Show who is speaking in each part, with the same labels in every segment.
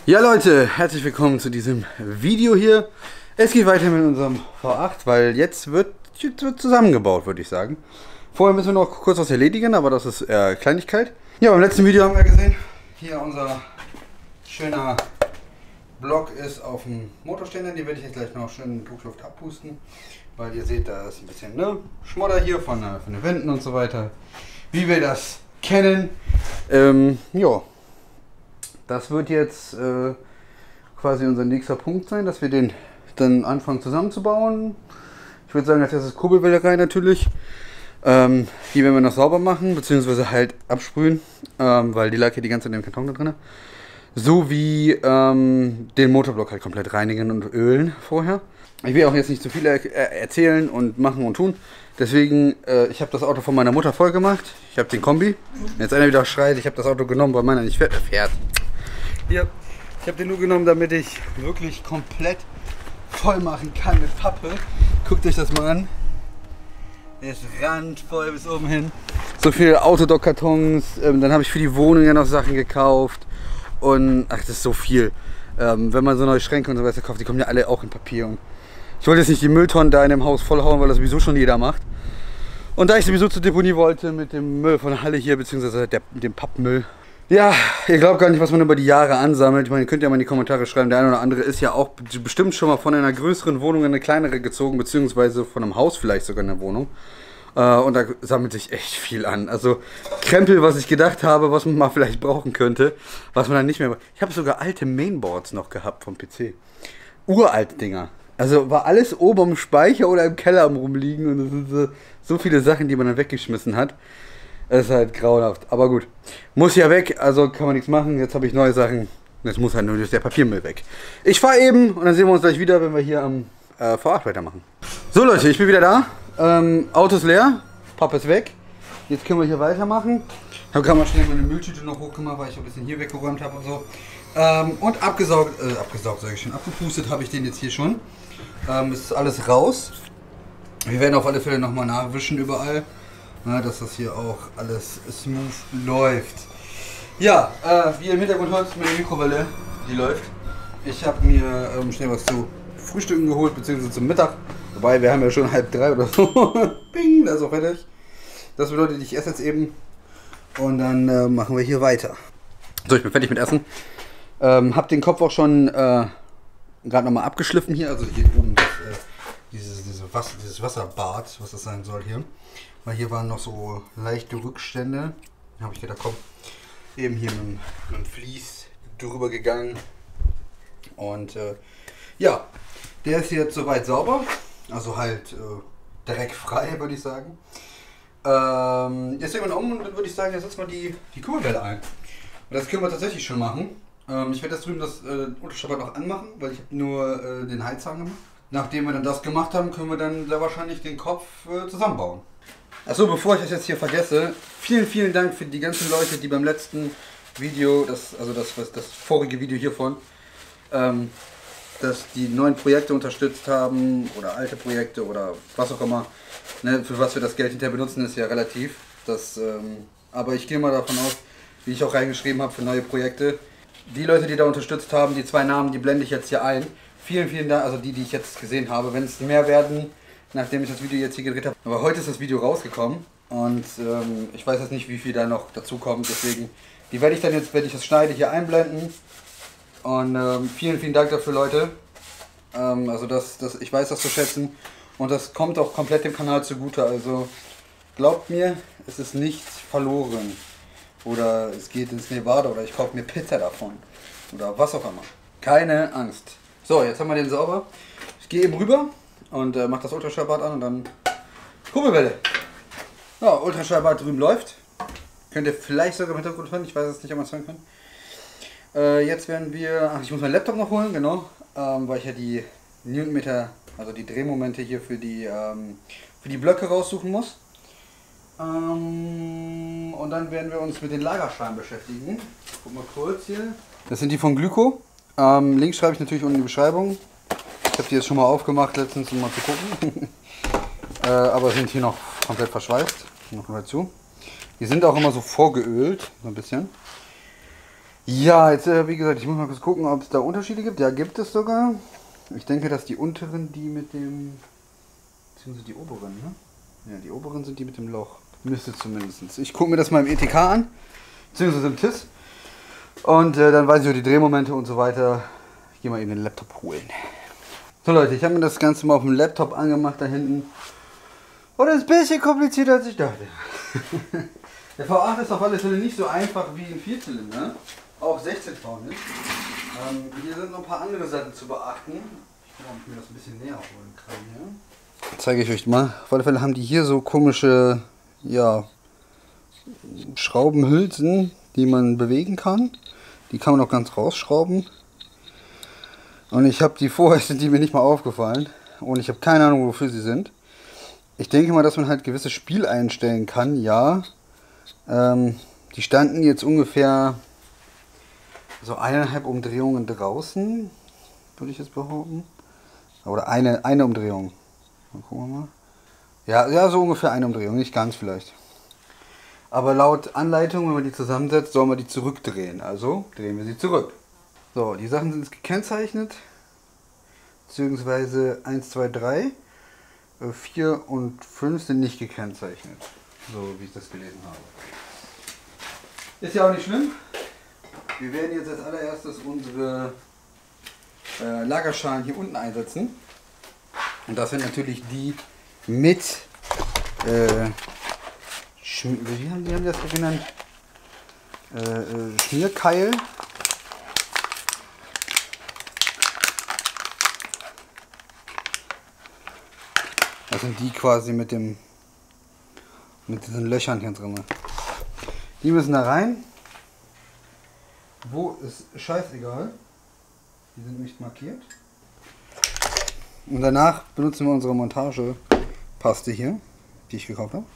Speaker 1: Ja Leute, herzlich willkommen zu diesem Video hier. Es geht weiter mit unserem V8, weil jetzt wird zusammengebaut, würde ich sagen. Vorher müssen wir noch kurz was erledigen, aber das ist Kleinigkeit. Ja, beim letzten Video haben wir gesehen, hier unser schöner Block ist auf dem Motorständer. Die werde ich jetzt gleich noch schön Druckluft abpusten, weil ihr seht, da ist ein bisschen Schmodder hier von den Wänden und so weiter. Wie wir das kennen. Ja. Das wird jetzt quasi unser nächster Punkt sein, dass wir den dann anfangen zusammenzubauen. Ich würde sagen, als erstes Kurbelwelle rein natürlich. Die werden wir noch sauber machen, beziehungsweise halt absprühen, weil die lag hier die ganze Zeit in dem Karton da drin. So wie den Motorblock halt komplett reinigen und ölen vorher. Ich will auch jetzt nicht zu viel erzählen und machen und tun. Deswegen, ich habe das Auto von meiner Mutter voll gemacht. Ich habe den Kombi. Jetzt einer wieder schreit, ich habe das Auto genommen, weil meiner nicht fährt. Hier, ich habe den nur genommen, damit ich wirklich komplett voll machen kann mit Pappe. Guckt euch das mal an. Der ist randvoll bis oben hin. So viele Autodoc-Kartons. Dann habe ich für die Wohnung ja noch Sachen gekauft. Und ach, das ist so viel. Wenn man so neue Schränke und so weiter kauft, die kommen ja alle auch in Papier. Und ich wollte jetzt nicht die Mülltonnen da in dem Haus vollhauen, weil das sowieso schon jeder macht. Und da ich sowieso zur Deponie wollte mit dem Müll von der Halle hier, beziehungsweise dem Pappmüll. Ja, ihr glaubt gar nicht, was man über die Jahre ansammelt. Ich meine, ihr könnt ja mal in die Kommentare schreiben, der eine oder andere ist ja auch bestimmt schon mal von einer größeren Wohnung in eine kleinere gezogen, beziehungsweise von einem Haus vielleicht sogar in der Wohnung. Und da sammelt sich echt viel an. Also Krempel, was ich gedacht habe, was man mal vielleicht brauchen könnte, was man dann nicht mehr... Ich habe sogar alte Mainboards noch gehabt vom PC. Uralt Dinger. Also war alles oben im Speicher oder im Keller am rumliegen und das sind so viele Sachen, die man dann weggeschmissen hat. Das ist halt grauenhaft. Aber gut. Muss ja weg, also kann man nichts machen. Jetzt habe ich neue Sachen. Jetzt muss halt nur der Papiermüll weg. Ich fahre eben und dann sehen wir uns gleich wieder, wenn wir hier am V8 weitermachen. So Leute, ich bin wieder da. Auto ist leer. Pappe ist weg. Jetzt können wir hier weitermachen. Ich habe gerade mal schnell meine Mülltüte noch hochgemacht, weil ich ein bisschen hier weggeräumt habe und so. Und abgesaugt sage ich schon. Abgepustet habe ich den jetzt hier schon. Ist alles raus. Wir werden auf alle Fälle nochmal nachwischen überall. Na, dass das hier auch alles smooth läuft. Ja, wie ihr im Hintergrund hört, meine Mikrowelle, die läuft. Ich habe mir schnell was zu frühstücken geholt, beziehungsweise zum Mittag. Wobei, wir haben ja schon 2:30 oder so. Bing, da ist auch fertig. Das bedeutet, ich esse jetzt eben und dann machen wir hier weiter. So, ich bin fertig mit Essen. Hab den Kopf auch schon gerade nochmal abgeschliffen hier. Also hier oben dieses Wasserbad, was das sein soll hier. Weil hier waren noch so leichte Rückstände. Da habe ich gedacht, komm, eben hier mit dem Vlies drüber gegangen. Und ja, der ist jetzt soweit sauber. Also halt dreckfrei, würde ich sagen. Jetzt sehen wir um und dann würde ich sagen, jetzt setzen wir die Kurbelwelle ein. Und das können wir tatsächlich schon machen. Ich werde das drüben das Unterschrauber noch anmachen, weil ich habe nur den Heizhahn gemacht. Nachdem wir dann das gemacht haben, können wir dann sehr wahrscheinlich den Kopf zusammenbauen. Achso, bevor ich das jetzt hier vergesse, vielen Dank für die ganzen Leute, die beim letzten Video, das vorige Video hiervon, dass die neuen Projekte unterstützt haben oder alte Projekte oder was auch immer. Ne, für was wir das Geld hinterher benutzen, ist ja relativ. Aber ich gehe mal davon aus, wie ich auch reingeschrieben habe für neue Projekte. Die Leute, die da unterstützt haben, die 2 Namen, die blende ich jetzt hier ein. Vielen Dank, also die ich jetzt gesehen habe. Wenn es mehr werden, nachdem ich das Video jetzt hier gedreht habe. Aber heute ist das Video rausgekommen und ich weiß jetzt nicht, wie viel da noch dazu kommt. Deswegen, die werde ich dann jetzt, wenn ich das schneide, hier einblenden. Und vielen Dank dafür, Leute. Also ich weiß das zu schätzen und das kommt auch komplett dem Kanal zugute. Also glaubt mir, es ist nichts verloren. Oder es geht ins Nevada oder ich kaufe mir Pizza davon. Oder was auch immer. Keine Angst. So, jetzt haben wir den sauber. Ich gehe eben rüber und mache das Ultraschallbad an und dann Kurbelwelle. Ja, Ultraschallbad drüben läuft. Könnt ihr vielleicht sogar im Hintergrund hören, ich weiß es nicht, ob man es hören kann. Jetzt werden wir, ach, ich muss meinen Laptop noch holen, genau, weil ich ja die Newtonmeter, also die Drehmomente hier für die Blöcke raussuchen muss. Und dann werden wir uns mit den Lagerschalen beschäftigen. Guck mal kurz hier. Das sind die von Glyco. Links schreibe ich natürlich unten in die Beschreibung. Ich habe die jetzt schon mal aufgemacht letztens, um mal zu gucken. Aber sind hier noch komplett verschweißt. Noch mal zu. Die sind auch immer so vorgeölt, so ein bisschen. Ja, jetzt wie gesagt, ich muss mal kurz gucken, ob es da Unterschiede gibt. Ja, gibt es sogar. Ich denke, dass die unteren, die mit dem... beziehungsweise die oberen, ne? Ja, die oberen sind die mit dem Loch. Müsste zumindest. Ich gucke mir das mal im ETK an, beziehungsweise im TIS. Und dann weiß ich auch die Drehmomente und so weiter. Ich gehe mal eben den Laptop holen. So Leute, ich habe mir das Ganze mal auf dem Laptop angemacht da hinten. Und das ist ein bisschen komplizierter als ich dachte. Der V8 ist auf alle Fälle nicht so einfach wie ein Vierzylinder. Auch 16 vorne. Hier sind noch ein paar andere Sachen zu beachten. Ich gucke mal, ob ich mir das ein bisschen näher holen kann hier. Zeige ich euch mal. Auf alle Fälle haben die hier so komische, ja, Schraubenhülsen, die man bewegen kann. Die kann man auch ganz rausschrauben. Und ich habe die vorher, sind die mir nicht mal aufgefallen. Und ich habe keine Ahnung, wofür sie sind. Ich denke mal, dass man halt gewisse Spiel einstellen kann, ja. Die standen jetzt ungefähr so 1,5 Umdrehungen draußen, würde ich jetzt behaupten. Oder eine Umdrehung. Mal gucken wir mal. Ja, so ungefähr eine Umdrehung, nicht ganz vielleicht. Aber laut Anleitung, wenn man die zusammensetzt, soll man die zurückdrehen. Also drehen wir sie zurück. So, die Sachen sind gekennzeichnet. Beziehungsweise 1, 2, 3, 4 und 5 sind nicht gekennzeichnet. So wie ich das gelesen habe. Ist ja auch nicht schlimm. Wir werden jetzt als allererstes unsere Lagerschalen hier unten einsetzen. Und das sind natürlich die mit, wie haben die das genannt? Schmierkeil. Das sind die quasi mit diesen Löchern hier drin. Die müssen da rein. Wo ist scheißegal. Die sind nicht markiert. Und danach benutzen wir unsere Montagepaste hier, die ich gekauft habe.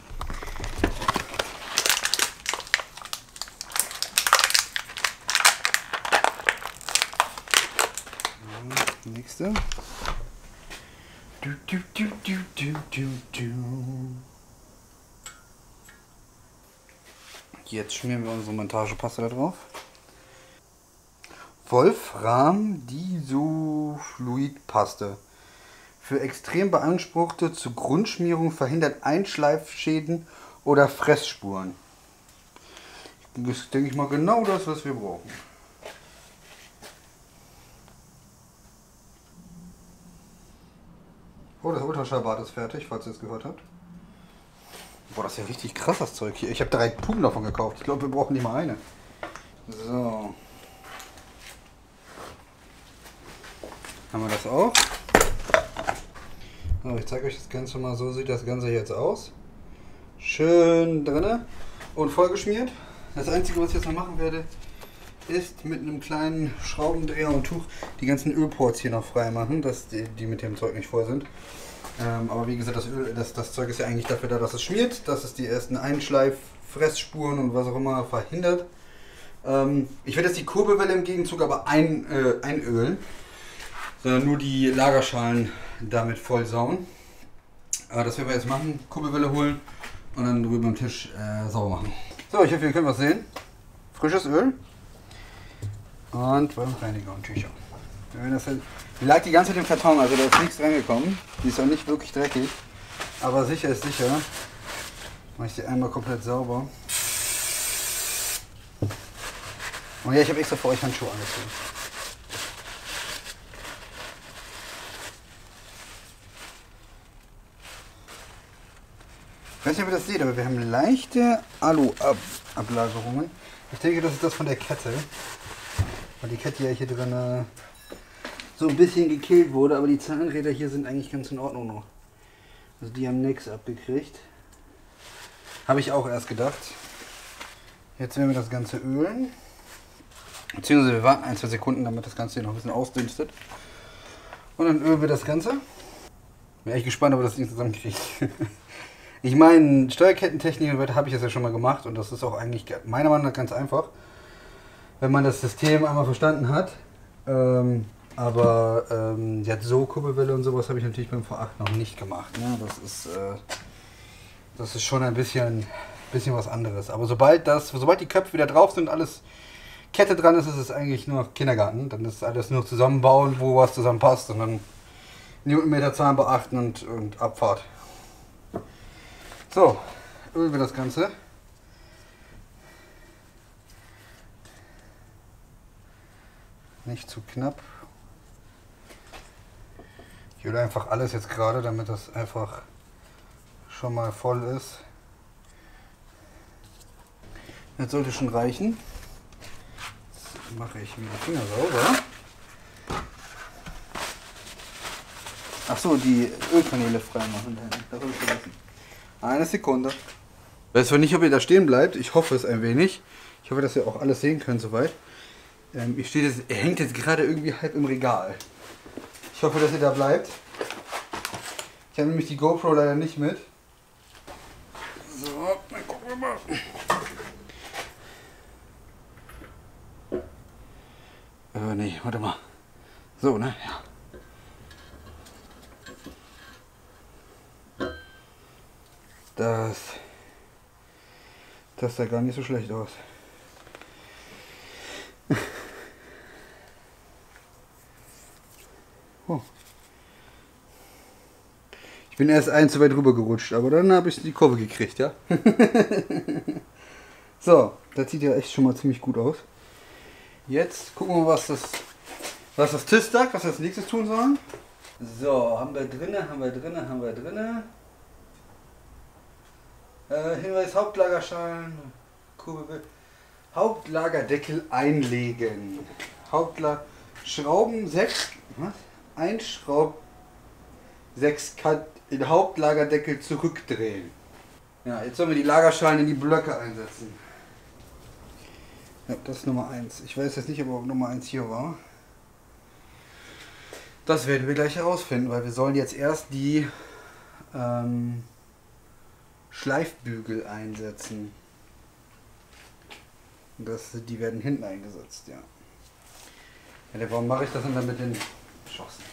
Speaker 1: Nächste. Jetzt schmieren wir unsere Montagepaste da drauf. Wolfram Disulfidpaste. Für extrem beanspruchte zur Grundschmierung verhindert Einschleifschäden oder Fressspuren. Das ist, denke ich mal, genau das, was wir brauchen. Oh, das Ultraschallbad ist fertig, falls ihr es gehört habt. Boah, das ist ja richtig krass, das Zeug hier. Ich habe 3 Tuben davon gekauft. Ich glaube, wir brauchen nicht mal eine. So. Haben wir das auch. So, ich zeige euch das Ganze mal. So sieht das Ganze jetzt aus. Schön drinne und vollgeschmiert. Das Einzige, was ich jetzt noch machen werde, ist mit einem kleinen Schraubendreher und Tuch die ganzen Ölports hier noch frei machen, dass die mit dem Zeug nicht voll sind. Aber wie gesagt, das Zeug ist ja eigentlich dafür da, dass es schmiert, dass es die ersten Einschleif, Fressspuren und was auch immer verhindert. Ich werde jetzt die Kurbelwelle im Gegenzug aber einölen, sondern nur die Lagerschalen damit voll sauen. Das werden wir jetzt machen, Kurbelwelle holen und dann drüben am Tisch sauber machen. So, ich hoffe, ihr könnt was sehen. Frisches Öl. Und Reiniger und Tücher. Die lag die ganze Zeit im Karton, also da ist nichts reingekommen. Die ist auch nicht wirklich dreckig. Aber sicher ist sicher. Mache ich die einmal komplett sauber. Und ja, ich habe extra für euch Handschuhe angezogen. Ich weiß nicht, ob ihr das seht, aber wir haben leichte Alu-Ablagerungen. Ich denke, das ist das von der Kette. Weil die Kette ja hier drin so ein bisschen gekillt wurde, aber die Zahnräder hier sind eigentlich ganz in Ordnung noch. Also die haben nichts abgekriegt. Habe ich auch erst gedacht. Jetzt werden wir das Ganze ölen. Beziehungsweise wir warten 1-2 Sekunden, damit das Ganze hier noch ein bisschen ausdünstet. Und dann ölen wir das Ganze. Bin echt gespannt, ob wir das Ding zusammenkriegen. Ich meine, Steuerkettentechnik und weiter habe ich das ja schon mal gemacht und das ist auch eigentlich meiner Meinung nach ganz einfach, wenn man das System einmal verstanden hat. Aber jetzt so Kurbelwelle und sowas habe ich natürlich beim V8 noch nicht gemacht. Ne? Das ist schon ein bisschen was anderes. Aber sobald die Köpfe wieder drauf sind, alles Kette dran ist, ist es eigentlich nur Kindergarten. Dann ist alles nur zusammenbauen, wo was zusammenpasst und dann Newtonmeterzahlen beachten und Abfahrt. So, ölen wir das Ganze. Nicht zu knapp. Ich öle einfach alles jetzt gerade, damit das einfach schon mal voll ist. Das sollte schon reichen. Jetzt mache ich mir die Finger sauber. Achso, die Ölkanäle freimachen. Das habe ich vergessen. Eine Sekunde. Ich weiß zwar nicht, ob ihr da stehen bleibt. Ich hoffe es ein wenig. Ich hoffe, dass ihr auch alles sehen könnt soweit. Ihr hängt jetzt gerade irgendwie halb im Regal. Ich hoffe, dass ihr da bleibt. Ich habe nämlich die GoPro leider nicht mit. So, dann gucken wir mal. Nee, warte mal. So, ne? Ja. Das sah gar nicht so schlecht aus. Oh. Ich bin erst zu weit rüber gerutscht, aber dann habe ich die Kurve gekriegt, ja? So, das sieht ja echt schon mal ziemlich gut aus. Jetzt gucken wir, was das TÜV sagt, was wir als nächstes tun sollen. So, haben wir drinne. Hinweis, Hauptlagerschalen, Hauptlagerdeckel einlegen. Schrauben 6, was? Einschraub 6 Kant den Hauptlagerdeckel zurückdrehen. Ja, jetzt sollen wir die Lagerschalen in die Blöcke einsetzen. Ja, das ist Nummer 1. Ich weiß jetzt nicht, ob Nummer 1 hier war. Das werden wir gleich herausfinden, weil wir sollen jetzt erst die Schleifbügel einsetzen. Die werden hinten eingesetzt, ja. Warum mache ich das denn dann mit den Schossen?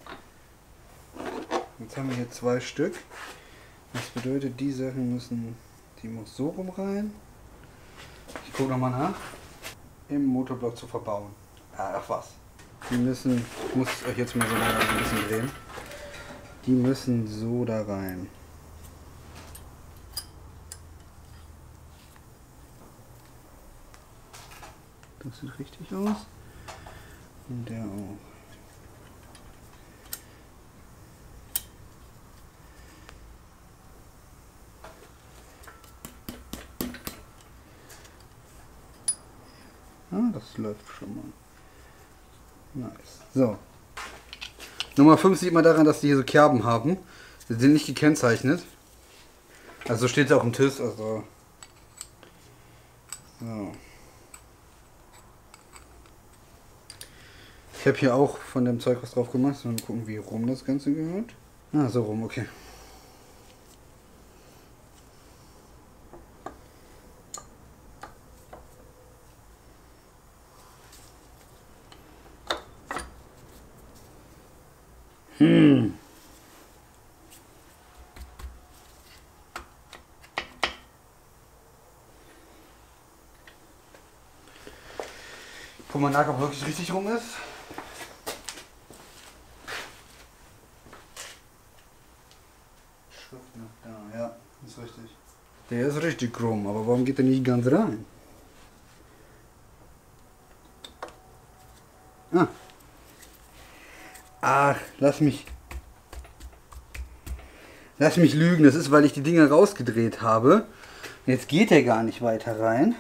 Speaker 1: Jetzt haben wir hier 2 Stück. Das bedeutet, die Sachen die muss so rum rein. Ich gucke nochmal nach. Im Motorblock zu verbauen. Ach was. Ich muss es euch jetzt mal so ein bisschen drehen. Die müssen so da rein. Das sieht richtig aus. Und der auch. Ah, das läuft schon mal. Nice. So. Nummer 5 sieht man daran, dass die hier so Kerben haben. Die sind nicht gekennzeichnet. Also steht es auch im TÜV. Also. So. Ich habe hier auch von dem Zeug was drauf gemacht. Mal gucken, wie rum das Ganze gehört. Ah, so rum, okay. Guck mal nach, ob wirklich richtig rum ist. Schrift noch da, ja, ist richtig. Der ist richtig rum, aber warum geht der nicht ganz rein? Ah. Ach, lass mich lügen. Das ist, weil ich die Dinger rausgedreht habe. Jetzt geht er gar nicht weiter rein.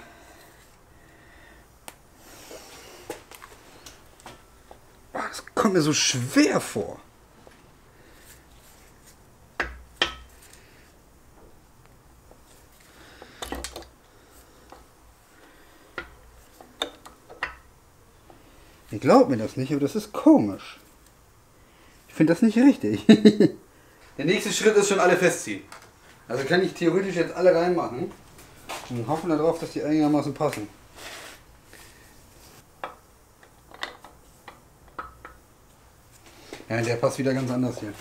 Speaker 1: Das kommt mir so schwer vor. Ihr glaubt mir das nicht, aber das ist komisch. Ich finde das nicht richtig. Der nächste Schritt ist schon alle festziehen. Also kann ich theoretisch jetzt alle reinmachen und hoffen darauf, dass die einigermaßen passen. Ja, der passt wieder ganz anders hier.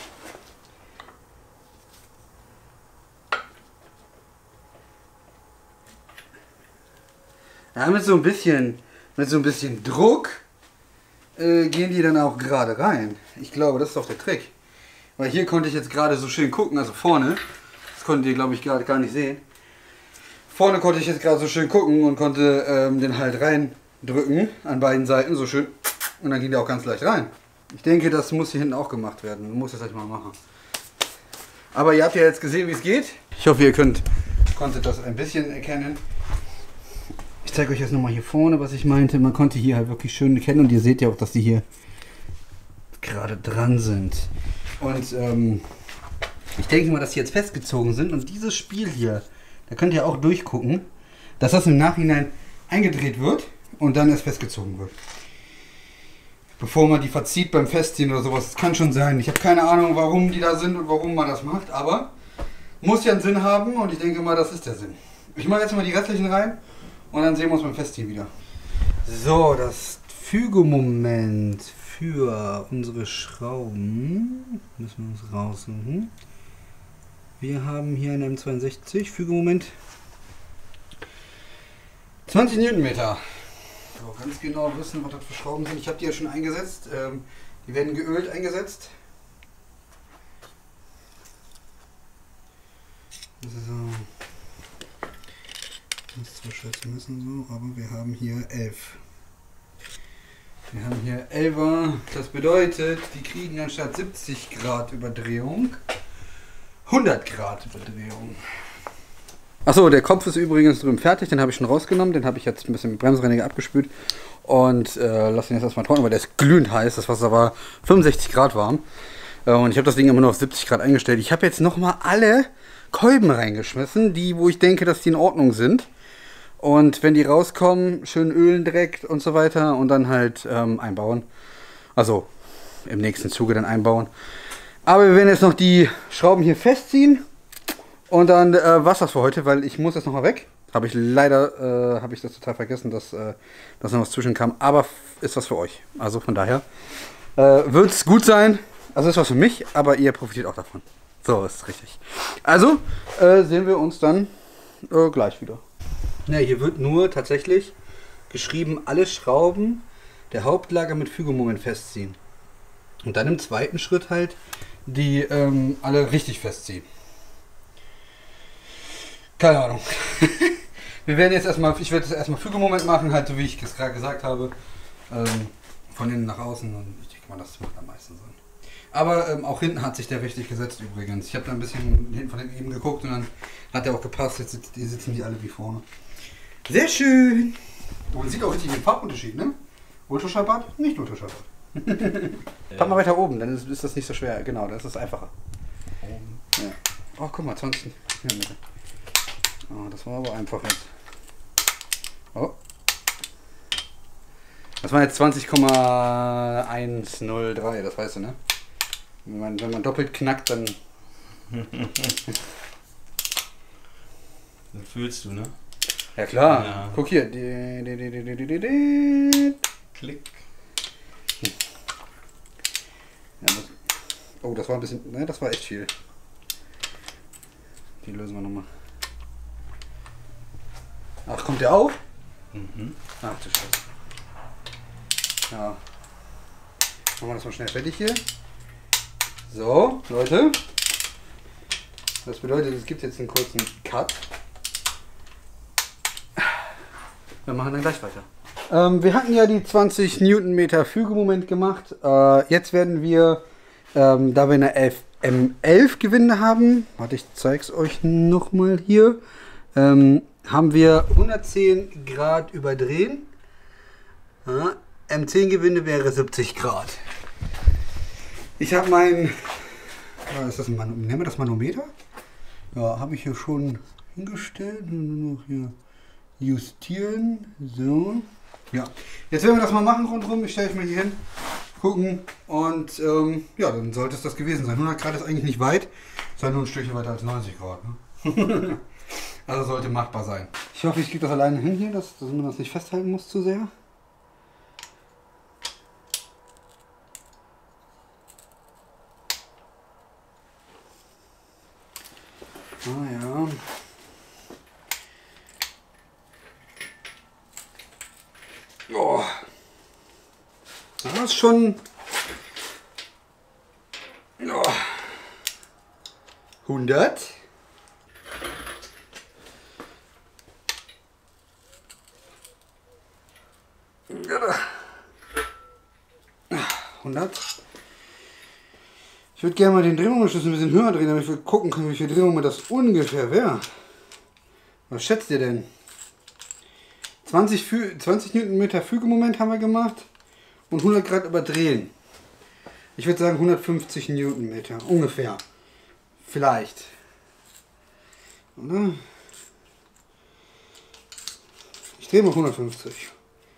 Speaker 1: Ja, mit so ein bisschen mit so ein bisschen Druck gehen die dann auch gerade rein. Ich glaube, das ist doch der Trick. Weil hier konnte ich jetzt gerade so schön gucken, also vorne, das konntet ihr glaube ich gerade gar nicht sehen. Vorne konnte ich jetzt gerade so schön gucken und konnte den halt reindrücken an beiden Seiten, so schön. Und dann ging der auch ganz leicht rein. Ich denke, das muss hier hinten auch gemacht werden. Ich muss das gleich mal machen. Aber ihr habt ja jetzt gesehen, wie es geht. Ich hoffe, ihr konntet das ein bisschen erkennen. Ich zeige euch jetzt nochmal hier vorne, was ich meinte. Man konnte hier halt wirklich schön erkennen und ihr seht ja auch, dass die hier gerade dran sind. Und ich denke mal, dass die jetzt festgezogen sind. Und dieses Spiel hier, da könnt ihr auch durchgucken, dass das im Nachhinein eingedreht wird und dann erst festgezogen wird. Bevor man die verzieht beim Festziehen oder sowas. Das kann schon sein. Ich habe keine Ahnung, warum die da sind und warum man das macht. Aber muss ja einen Sinn haben und ich denke mal, das ist der Sinn. Ich mache jetzt mal die restlichen rein. Und dann sehen wir uns beim Festziehen wieder. So, das Fügemoment für unsere Schrauben müssen wir uns raussuchen. Wir haben hier ein M62 Fügemoment 20 Newtonmeter. So, ganz genau wissen, was das für Schrauben sind. Ich habe die ja schon eingesetzt. Die werden geölt eingesetzt. So. Das ist zwar schwer zu messen so, aber wir haben hier 11. Wir haben hier 11er. Das bedeutet, die kriegen anstatt 70 Grad Überdrehung 100 Grad Überdrehung. Achso, der Kopf ist übrigens drüben fertig. Den habe ich schon rausgenommen. Den habe ich jetzt ein bisschen mit Bremsreiniger abgespült. Und lasse ihn jetzt erstmal trocknen, weil der ist glühend heiß. Das Wasser war 65 Grad warm. Und ich habe das Ding immer nur auf 70 Grad eingestellt. Ich habe jetzt nochmal alle Kolben reingeschmissen, wo ich denke, dass die in Ordnung sind. Und wenn die rauskommen, schön ölen direkt und so weiter und dann halt einbauen. Also im nächsten Zuge dann einbauen. Aber wir werden jetzt noch die Schrauben hier festziehen. Und dann war's das für heute, weil ich muss jetzt noch mal weg. Habe ich leider, habe ich das total vergessen, dass noch was zwischenkam. Aber ist was für euch. Also von daher wird es gut sein. Also ist was für mich, aber ihr profitiert auch davon. So ist richtig. Also sehen wir uns dann gleich wieder. Ja, hier wird nur tatsächlich geschrieben, alle Schrauben der Hauptlager mit Fügemoment festziehen. Und dann im zweiten Schritt halt die alle richtig festziehen. Keine Ahnung. Wir werden jetzt erstmal, ich werde jetzt erstmal Fügemoment machen, halt so wie ich es gerade gesagt habe. Von innen nach außen und ich denke mal, das macht am meisten Sinn. Aber auch hinten hat sich der richtig gesetzt übrigens. Ich habe da ein bisschen hinten von hinten eben geguckt und dann hat der auch gepasst. Jetzt sitzen die alle wie vorne. Sehr schön. Und man sieht auch richtig den Farbunterschied, ne? Ultraschallbad, nicht Ultraschallbad. Pack mal weiter oben, dann ist das nicht so schwer. Genau, das ist einfacher. Ja. Oh, guck mal, 20 Millimeter. Oh, das war aber einfach jetzt. Oh. Das war jetzt 20,103, das weißt du, ne? Wenn man doppelt knackt, dann...
Speaker 2: Das fühlst du, ne?
Speaker 1: Ja klar,
Speaker 2: Ja.
Speaker 1: Guck hier.
Speaker 2: Klick.
Speaker 1: Ja, oh, das war ein bisschen... Ne, das war echt viel. Die lösen wir nochmal. Ach, kommt der auf?
Speaker 2: Mhm.
Speaker 1: Ach du Scheiße. Ja. Machen wir das mal schnell fertig hier. So, Leute. Das bedeutet, es gibt jetzt einen kurzen Cut. Wir machen dann gleich weiter. Wir hatten ja die 20 Newtonmeter Fügemoment gemacht. Jetzt werden wir, da wir eine M11 Gewinde haben, warte, ich zeige es euch nochmal hier, haben wir 110 Grad überdrehen. Ja, M10 Gewinde wäre 70 Grad. Ich habe mein, ist das nennen wir das Manometer? Ja, habe ich hier schon hingestellt. Nur noch hier justieren. So. Ja, jetzt werden wir das mal machen rundherum. Ich stelle euch mal hier hin, gucken und ja, dann sollte es das gewesen sein. 100 Grad ist eigentlich nicht weit, ist halt nur ein Stückchen weiter als 90 Grad. Ne? Also sollte machbar sein. Ich hoffe, ich kriege das alleine hin hier, dass man das nicht festhalten muss zu sehr. Ah ja. Oh, Aber es ist schon... Oh, 100. Ja, 100. Ich würde gerne mal den Drehmomentschlüssel ein bisschen höher drehen, damit wir gucken können, wie viel Drehmoment das ungefähr wäre. Was schätzt ihr denn? 20 Newtonmeter Fügemoment haben wir gemacht und 100 Grad überdrehen. Ich würde sagen 150 Newtonmeter, ungefähr. Vielleicht. Oder? Ich drehe mal 150.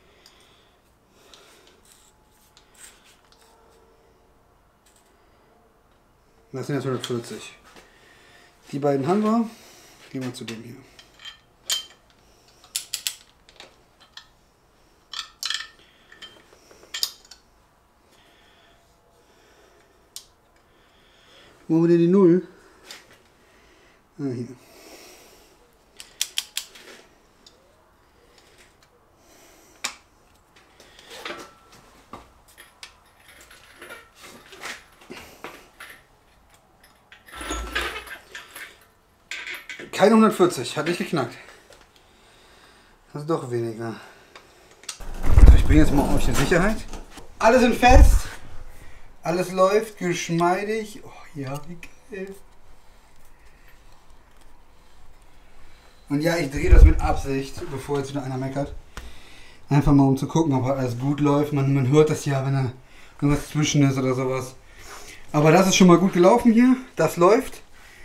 Speaker 1: Das sind jetzt 140. Die beiden haben wir. Gehen wir zu dem hier. Wo haben wir denn die 0? Ah, hier. Keine 140, hat nicht geknackt. Das ist doch weniger. Ich bringe jetzt mal euch in Sicherheit. Alle sind fest. Alles läuft geschmeidig. Oh ja, wie geil. Und ja, ich drehe das mit Absicht, bevor jetzt wieder einer meckert. Einfach mal um zu gucken, ob alles gut läuft. Man hört das ja, wenn da irgendwas zwischen ist oder sowas. Aber das ist schon mal gut gelaufen hier. Das läuft.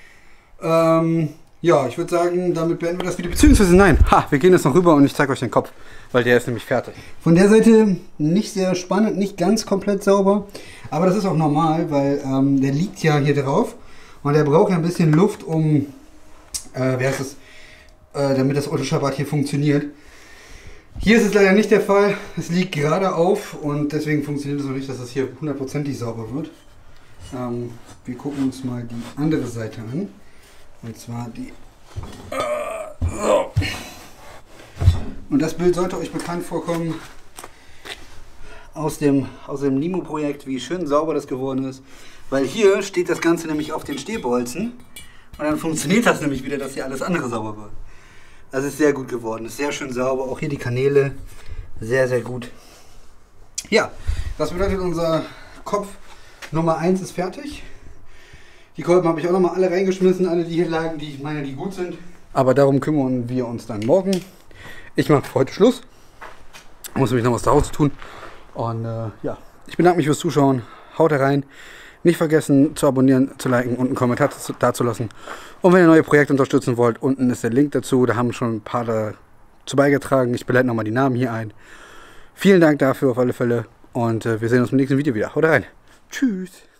Speaker 1: Ja, ich würde sagen, damit beenden wir das Video. Beziehungsweise nein, wir gehen jetzt noch rüber und ich zeige euch den Kopf, weil der ist nämlich fertig. Von der Seite nicht sehr spannend, nicht ganz komplett sauber, aber das ist auch normal, weil der liegt ja hier drauf und der braucht ja ein bisschen Luft, um, damit das Ultraschallbad hier funktioniert. Hier ist es leider nicht der Fall, es liegt gerade auf und deswegen funktioniert es noch nicht, dass das hier hundertprozentig sauber wird. Wir gucken uns mal die andere Seite an. Und zwar die... Und das Bild sollte euch bekannt vorkommen aus dem Limo-Projekt, wie schön sauber das geworden ist. Weil hier steht das Ganze nämlich auf den Stehbolzen und dann funktioniert das nämlich wieder, dass hier alles andere sauber wird. Das ist sehr gut geworden, ist sehr schön sauber. Auch hier die Kanäle, sehr, sehr gut. Ja, das bedeutet, unser Kopf Nummer 1 ist fertig. Die Kolben habe ich auch nochmal alle reingeschmissen, alle die hier lagen, die ich meine, die gut sind. Aber darum kümmern wir uns dann morgen. Ich mache für heute Schluss. Muss nämlich noch was zu Hause tun. Und ja, ich bedanke mich fürs Zuschauen. Haut rein. Nicht vergessen zu abonnieren, zu liken und einen Kommentar dazu lassen. Und wenn ihr neue Projekte unterstützen wollt, unten ist der Link dazu. Da haben schon ein paar dazu beigetragen. Ich blende nochmal die Namen hier ein. Vielen Dank dafür auf alle Fälle. Und wir sehen uns im nächsten Video wieder. Haut rein. Tschüss.